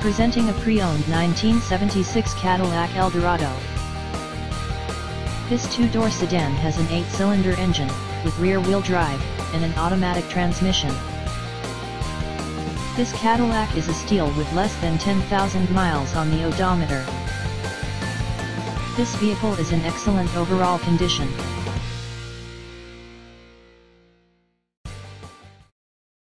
Presenting a pre-owned 1976 Cadillac Eldorado. This two-door sedan has an 8-cylinder engine, with rear-wheel drive, and an automatic transmission. This Cadillac is a steal with less than 10,000 miles on the odometer. This vehicle is in excellent overall condition.